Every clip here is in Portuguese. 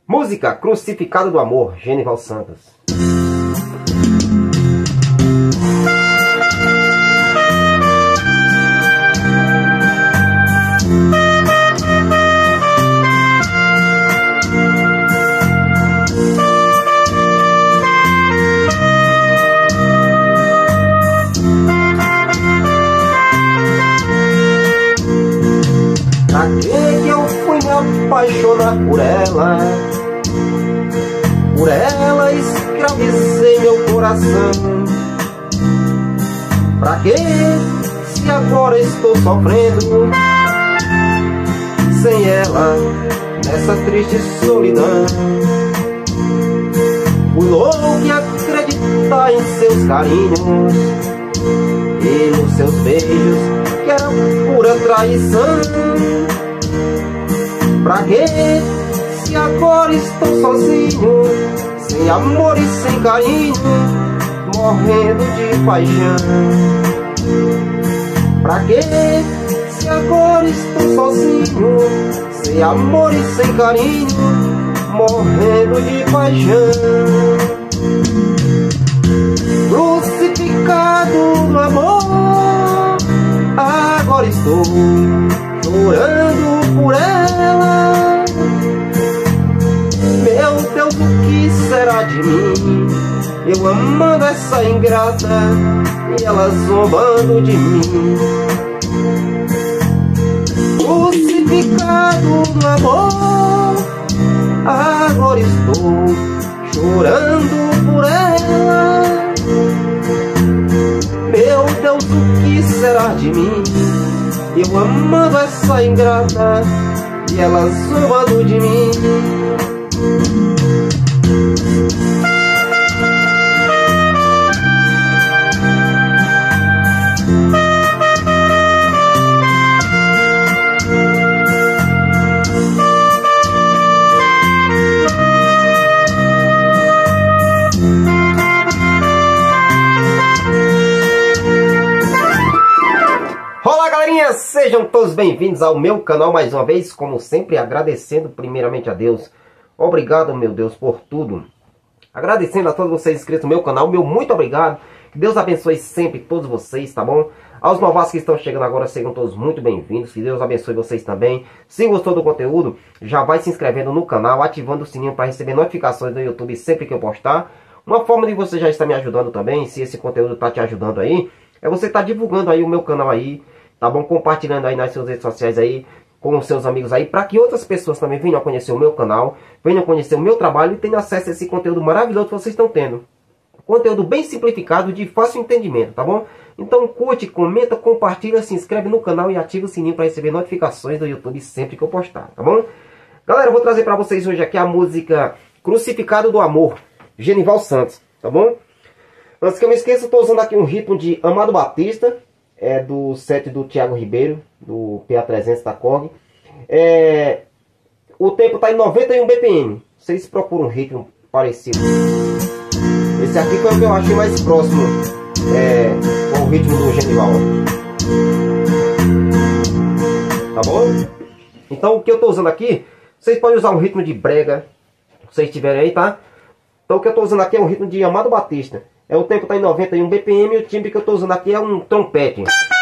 Música Crucificado do Amor, Genival Santos. Pra que eu fui me apaixonar por ela? Por ela escravizei meu coração. Pra que, se agora estou sofrendo sem ela, nessa triste solidão? Fui louco em acreditar em seus carinhos e nos seus beijos, que era pura traição. Pra que, se agora estou sozinho, sem amor e sem carinho, morrendo de paixão? Pra que, se agora estou sozinho, sem amor e sem carinho, morrendo de paixão? Crucificado no amor, agora estou chorando por ela. Meu Deus, o que será de mim? Eu amando essa ingrata e ela zombando de mim. Crucificado no amor, agora estou chorando por ela. Meu Deus, o que será de mim? Eu amando essa ingrata e ela zombando de mim. Olá galerinha, sejam todos bem-vindos ao meu canal mais uma vez, como sempre agradecendo primeiramente a Deus. Obrigado, meu Deus, por tudo. Agradecendo a todos vocês inscritos no meu canal, meu muito obrigado. Que Deus abençoe sempre todos vocês, tá bom? Aos novatos que estão chegando agora, sejam todos muito bem-vindos. Que Deus abençoe vocês também. Se gostou do conteúdo, já vai se inscrevendo no canal, ativando o sininho para receber notificações do YouTube sempre que eu postar. Uma forma de você já estar me ajudando também, se esse conteúdo está te ajudando aí, é você estar divulgando aí o meu canal aí, tá bom? Compartilhando aí nas suas redes sociais aí, com os seus amigos aí, para que outras pessoas também venham a conhecer o meu canal, venham a conhecer o meu trabalho e tenham acesso a esse conteúdo maravilhoso que vocês estão tendo. Conteúdo bem simplificado, de fácil entendimento, tá bom? Então curte, comenta, compartilha, se inscreve no canal e ativa o sininho para receber notificações do YouTube sempre que eu postar, tá bom? Galera, eu vou trazer para vocês hoje aqui a música Crucificado do Amor, Genival Santos, tá bom? Antes que eu me esqueça, eu estou usando aqui um ritmo de Amado Batista, é do set do Thiago Ribeiro, do PA300 da Korg. O tempo está em 91 BPM. Vocês procuram um ritmo parecido. Esse aqui foi o que eu achei mais próximo com o ritmo do Genival. Tá bom? Então o que eu estou usando aqui, vocês podem usar um ritmo de brega, se vocês tiverem aí, tá? Então o que eu estou usando aqui é um ritmo de Amado Batista. O tempo está em 91 BPM e o timbre que eu estou usando aqui é um trompete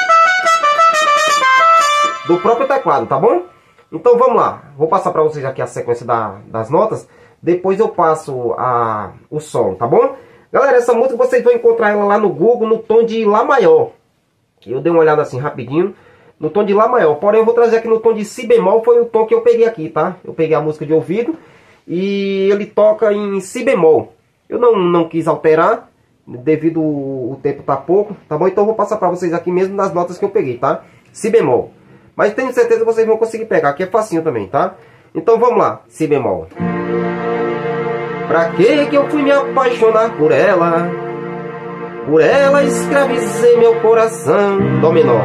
do próprio teclado, tá bom? Então vamos lá, vou passar para vocês aqui a sequência das notas, depois eu passo o solo, tá bom? Galera, essa música vocês vão encontrar ela lá no Google no tom de Lá maior. Eu dei uma olhada assim rapidinho, no tom de Lá maior, porém eu vou trazer aqui no tom de Si bemol, foi o tom que eu peguei aqui, tá? Eu peguei a música de ouvido e ele toca em Si bemol. Eu não quis alterar, devido o tempo tá pouco, tá bom? Então eu vou passar para vocês aqui mesmo nas notas que eu peguei, tá? Si bemol. Mas tenho certeza que vocês vão conseguir pegar, aqui é facinho também, tá? Então vamos lá, Si bemol. Pra que eu fui me apaixonar por ela? Por ela escravizei meu coração, Dó menor.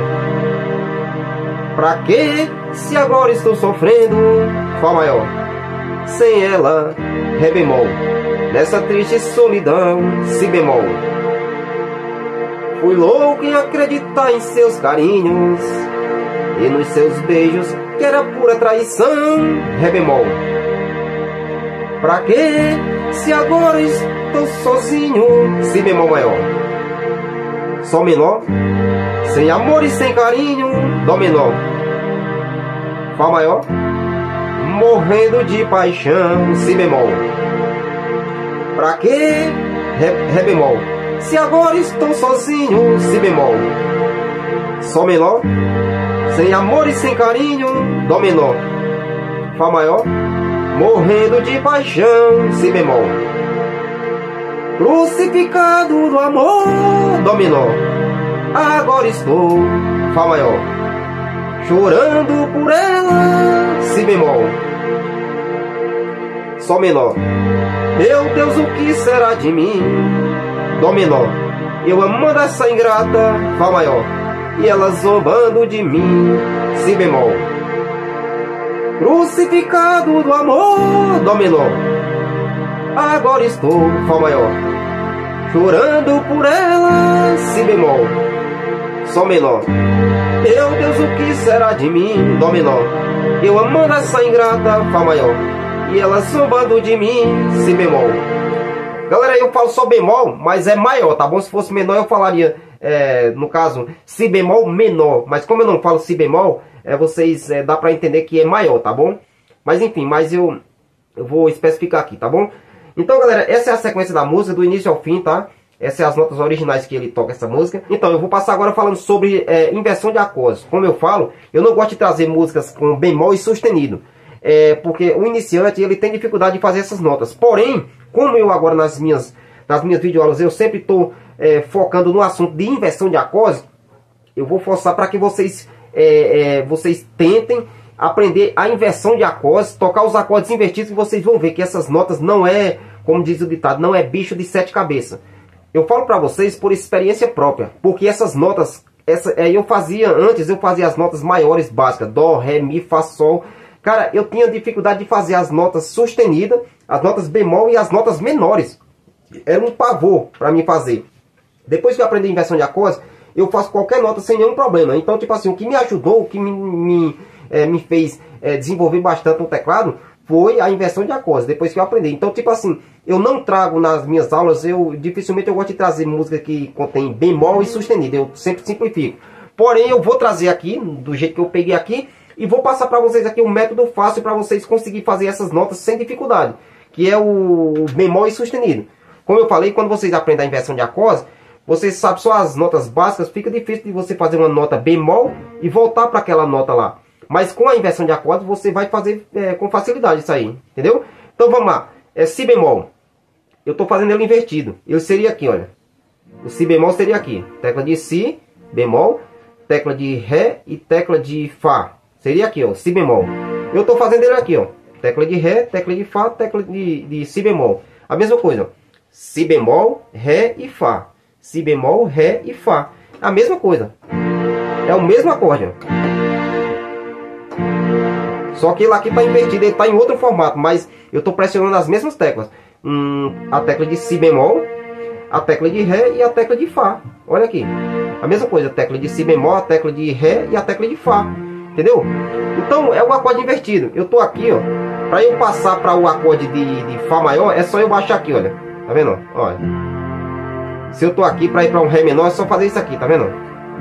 Pra que, se agora estou sofrendo, Fá maior? Sem ela, Ré bemol. Nessa triste solidão, Si bemol. Fui louco em acreditar em seus carinhos e nos seus beijos, que era pura traição, Ré bemol. Pra quê? Se agora estou sozinho. Si bemol maior. Sol menor. Sem amor e sem carinho. Dó menor. Fá maior. Morrendo de paixão. Si bemol. Pra quê? Ré bemol. Se agora estou sozinho. Si bemol. Sol menor. Sem amor e sem carinho. Dó menor. Fá maior. Morrendo de paixão. Si bemol. Crucificado do amor. Dó menor. Agora estou. Fá maior. Chorando por ela. Si bemol. Sol menor. Meu Deus, o que será de mim? Dó menor. Eu amando essa ingrata. Fá maior. E ela zombando de mim. Si bemol. Crucificado do amor. Dó menor. Agora estou. Fá maior. Chorando por ela. Si bemol. Sol menor. Meu Deus, o que será de mim? Dó menor. Eu amando essa ingrata. Fá maior. E ela zombando de mim. Si bemol. Galera, eu falo só bemol, mas é maior, tá bom? Se fosse menor eu falaria, no caso, si bemol menor. Mas como eu não falo si bemol, dá pra entender que é maior, tá bom? Mas enfim, eu vou especificar aqui, tá bom? Então, galera, essa é a sequência da música, do início ao fim, tá? Essas são as notas originais que ele toca essa música. Então, eu vou passar agora falando sobre inversão de acordes. Como eu falo, eu não gosto de trazer músicas com bemol e sustenido. Porque o iniciante, ele tem dificuldade de fazer essas notas. Porém, como eu agora nas minhas videoaulas, eu sempre estou focando no assunto de inversão de acordes, eu vou forçar para que vocês tentem aprender a inversão de acordes, tocar os acordes invertidos, e vocês vão ver que essas notas não é, como diz o ditado, não é bicho de sete cabeças. Eu falo para vocês por experiência própria, porque essas notas, eu fazia as notas maiores básicas, dó, ré, mi, fá, sol. Cara, eu tinha dificuldade de fazer as notas sustenidas, as notas bemol e as notas menores. Era um pavor para mim fazer. Depois que eu aprendi inversão de acordes, eu faço qualquer nota sem nenhum problema. Então, tipo assim, o que me ajudou, o que me fez desenvolver bastante no teclado, foi a inversão de acordes, depois que eu aprendi. Então, tipo assim, eu não trago nas minhas aulas, dificilmente eu gosto de trazer música que contém bemol e sustenido. Eu sempre simplifico. Porém, eu vou trazer aqui, do jeito que eu peguei aqui, e vou passar para vocês aqui um método fácil para vocês conseguirem fazer essas notas sem dificuldade, que é o bemol e sustenido. Como eu falei, quando vocês aprendem a inversão de acordes, vocês sabem só as notas básicas, fica difícil de você fazer uma nota bemol e voltar para aquela nota lá. Mas com a inversão de acordes, você vai fazer com facilidade isso aí, entendeu? Então vamos lá, si bemol. Eu estou fazendo ele invertido. Eu seria aqui, olha. O si bemol seria aqui. Tecla de si, bemol, tecla de ré e tecla de fá. Seria aqui, ó, si bemol. Eu estou fazendo ele aqui, ó. Tecla de ré, tecla de fá, tecla de si bemol. A mesma coisa, ó. Si bemol, ré e fá. Si bemol, ré e fá. A mesma coisa. É o mesmo acorde, ó. Só que ele aqui está invertido, ele está em outro formato. Mas eu estou pressionando as mesmas teclas. A tecla de si bemol, a tecla de ré e a tecla de fá. Olha aqui. A mesma coisa, a tecla de si bemol, a tecla de ré e a tecla de fá. Entendeu? Então é o acorde invertido. Eu tô aqui, ó. Para eu passar para o acorde de fá maior, é só eu baixar aqui, olha. Tá vendo? Olha. Se eu tô aqui para ir para um ré menor, é só fazer isso aqui, tá vendo?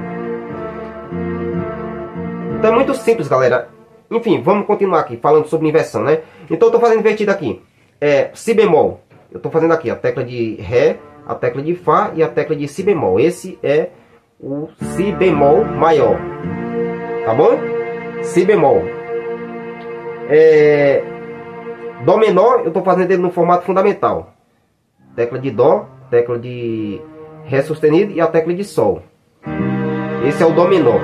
Então é muito simples, galera. Enfim, vamos continuar aqui falando sobre inversão, né? Então eu tô fazendo invertido aqui. Si bemol. Eu tô fazendo aqui a tecla de ré, a tecla de fá e a tecla de si bemol. Esse é o si bemol maior. Tá bom? Si bemol. Dó menor, eu estou fazendo ele no formato fundamental. Tecla de dó, tecla de ré sustenido e a tecla de sol. Esse é o dó menor.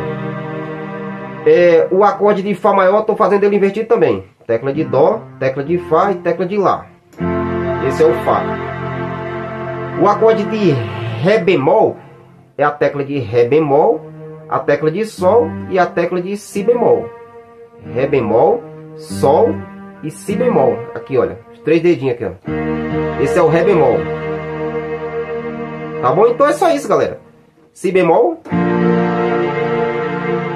O acorde de fá maior, estou fazendo ele invertido também. Tecla de dó, tecla de fá e tecla de lá. Esse é o fá. O acorde de ré bemol é a tecla de ré bemol, a tecla de sol e a tecla de si bemol. Ré bemol, sol e si bemol. Aqui, olha, os 3 dedinhos aqui, ó. Esse é o ré bemol. Tá bom? Então é só isso, galera. Si bemol,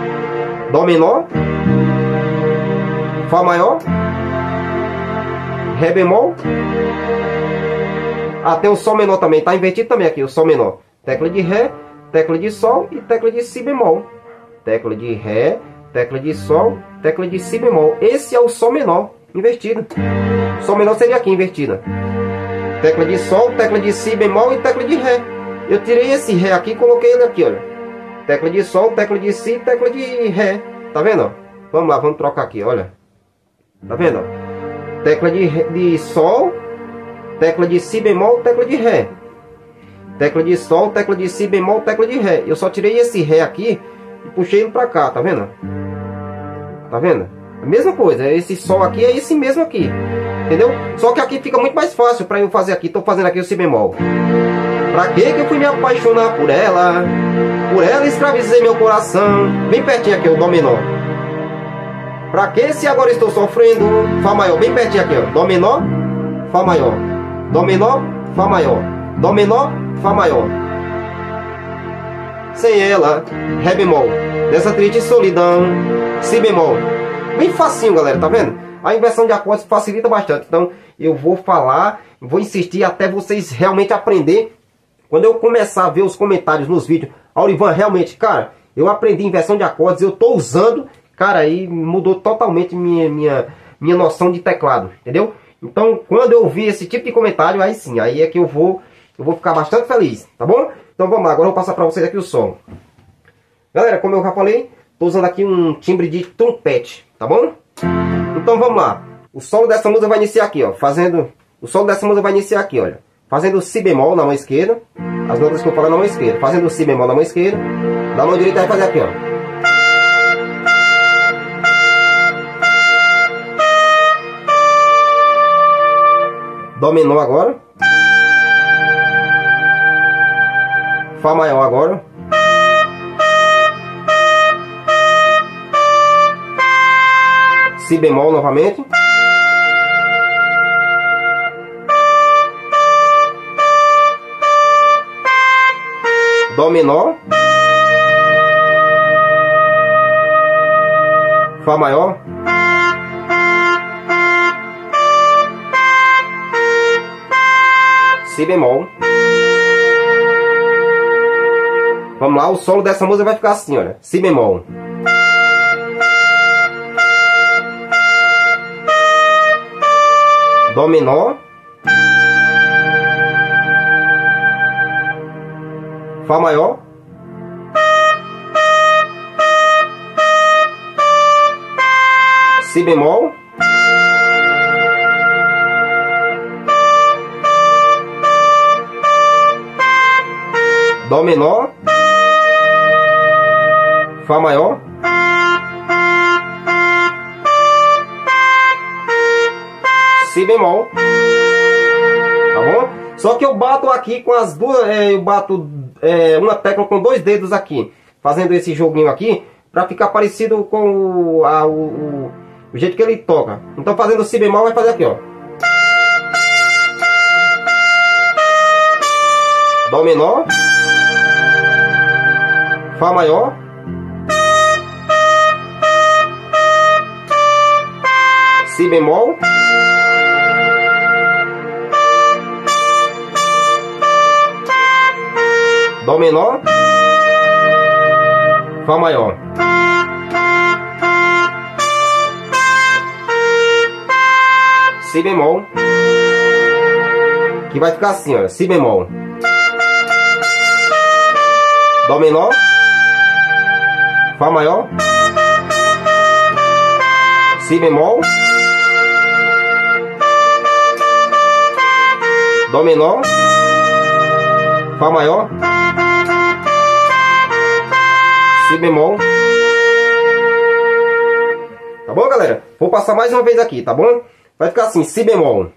dó menor, fá maior, Ré bemol. Tem o Sol menor também, tá invertido também aqui, o Sol menor. Tecla de Ré, tecla de Sol e tecla de Si bemol. Tecla de Ré, tecla de Sol, tecla de Si bemol. Esse é o Sol menor, invertido. Sol menor seria aqui, invertida. Tecla de Sol, tecla de Si bemol e tecla de Ré. Eu tirei esse Ré aqui e coloquei ele aqui, olha. Tecla de Sol, tecla de Si, tecla de Ré. Tá vendo? Vamos lá, vamos trocar aqui, olha. Tá vendo? Tecla de Sol, tecla de Si bemol, tecla de Ré. Tecla de Sol, tecla de Si bemol, tecla de Ré. Eu só tirei esse Ré aqui e puxei ele pra cá, tá vendo? Tá vendo? A mesma coisa, esse Sol aqui é esse mesmo aqui. Entendeu? Só que aqui fica muito mais fácil pra eu fazer aqui. Tô fazendo aqui o Si bemol. Pra que eu fui me apaixonar por ela? Por ela escravizei meu coração. Bem pertinho aqui, o Dó menor. Pra que se agora estou sofrendo? Fá maior, bem pertinho aqui, ó. Dó menor, Fá maior. Dó menor, Fá maior. Dó menor, Fá maior. Sem ela, Ré bemol. Dessa triste solidão, Si bemol. Bem facinho, galera, tá vendo? A inversão de acordes facilita bastante. Então, eu vou falar, vou insistir até vocês realmente aprender. Quando eu começar a ver os comentários nos vídeos, Aurivan, realmente, cara, eu aprendi inversão de acordes, eu tô usando, cara, aí mudou totalmente minha noção de teclado, entendeu? Então, quando eu vi esse tipo de comentário, aí sim, aí é que eu vou ficar bastante feliz, tá bom? Então vamos lá, agora eu vou passar pra vocês aqui o som. Galera, como eu já falei, tô usando aqui um timbre de trompete, tá bom? Então vamos lá. O solo dessa música vai iniciar aqui, ó. O solo dessa música vai iniciar aqui, olha. Fazendo Si bemol na mão esquerda. As notas que eu falo na mão esquerda. Fazendo Si bemol na mão esquerda. Da mão direita vai fazer aqui, ó. Dó menor agora. Fá maior agora. Si bemol novamente. Dó menor. Fá maior. Si bemol. Vamos lá, o solo dessa música vai ficar assim, olha. Si bemol. Dó menor. Fá maior. Si bemol. Dó menor. Fá maior. Si bemol. Tá bom? Só que eu bato aqui com as duas. Eu bato uma tecla com dois dedos aqui. Fazendo esse joguinho aqui. Pra ficar parecido com o jeito que ele toca. Então fazendo Si bemol vai fazer aqui, ó. Dó menor. Fá maior. Si bemol. Dó menor. Fá maior. Si bemol. Que vai ficar assim, ó. Si bemol. Dó menor. Fá maior. Si bemol. Dó menor. Fá maior. Si bemol. Tá bom, galera? Vou passar mais uma vez aqui, tá bom? Vai ficar assim, Si bemol.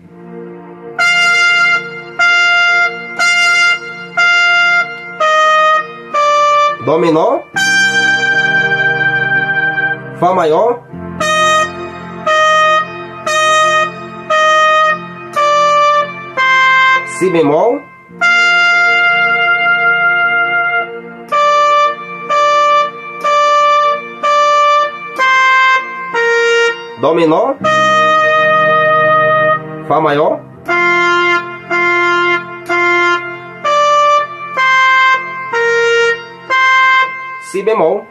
Dó menor. Fá maior. Si bemol. Dó menor. Fá maior, Si bemol,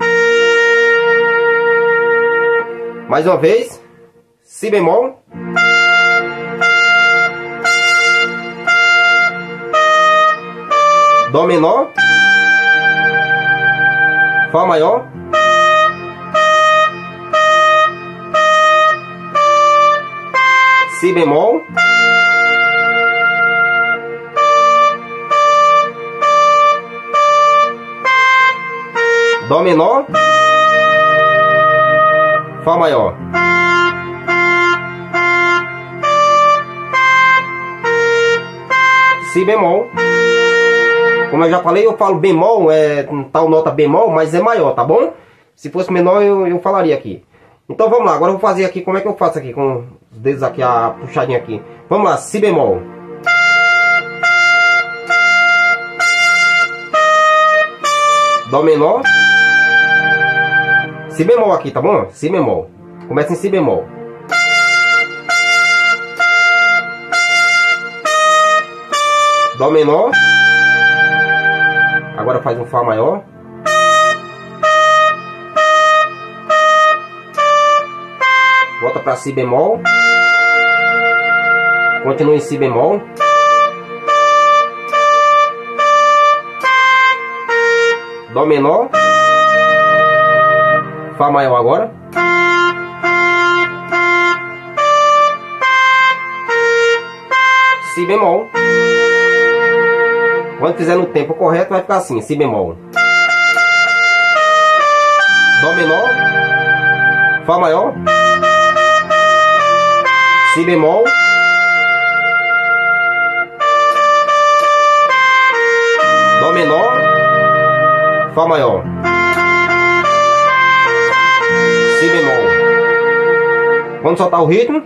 mais uma vez, Si bemol, Dó menor, Fá maior, Si bemol, Dó menor, Fá maior. Si bemol. Como eu já falei, eu falo bemol, tal nota bemol, mas é maior, tá bom? Se fosse menor, eu falaria aqui. Então vamos lá, agora eu vou fazer aqui, como é que eu faço aqui, com os dedos aqui, a puxadinha aqui. Vamos lá, Si bemol. Dó menor. Si bemol aqui, tá bom? Si bemol. Começa em Si bemol. Dó menor. Agora faz um Fá maior. Volta para Si bemol. Continua em Si bemol. Dó menor. Fá maior agora. Si bemol. Quando fizer no tempo correto vai ficar assim, Si bemol. Dó menor. Fá maior. Si bemol. Dó menor. Fá maior. Si bemol. Vamos soltar o ritmo.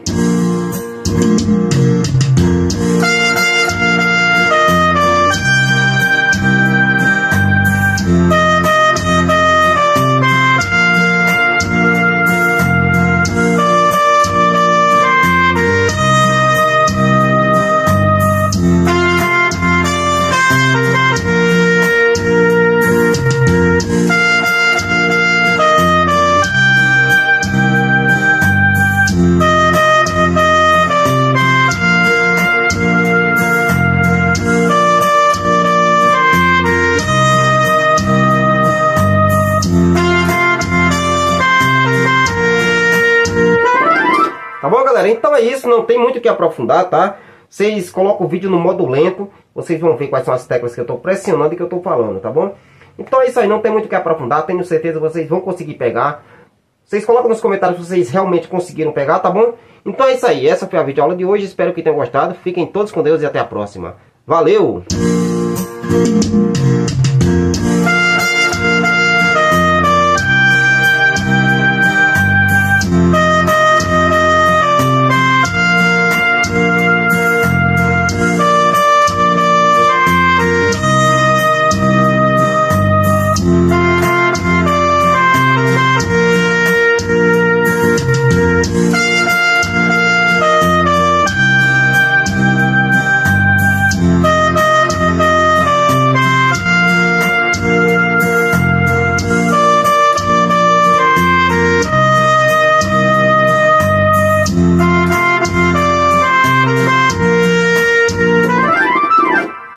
Tá bom, galera? Então é isso, não tem muito o que aprofundar, tá? Vocês colocam o vídeo no modo lento, vocês vão ver quais são as teclas que eu estou pressionando e que eu estou falando, tá bom? Então é isso aí, não tem muito o que aprofundar, tenho certeza que vocês vão conseguir pegar. Vocês colocam nos comentários se vocês realmente conseguiram pegar, tá bom? Então é isso aí, essa foi a videoaula de hoje, espero que tenham gostado. Fiquem todos com Deus e até a próxima. Valeu!